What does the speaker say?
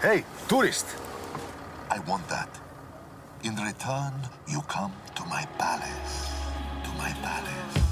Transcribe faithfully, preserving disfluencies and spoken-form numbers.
Hey, tourist! I want that. In return, you come to my palace. To my palace.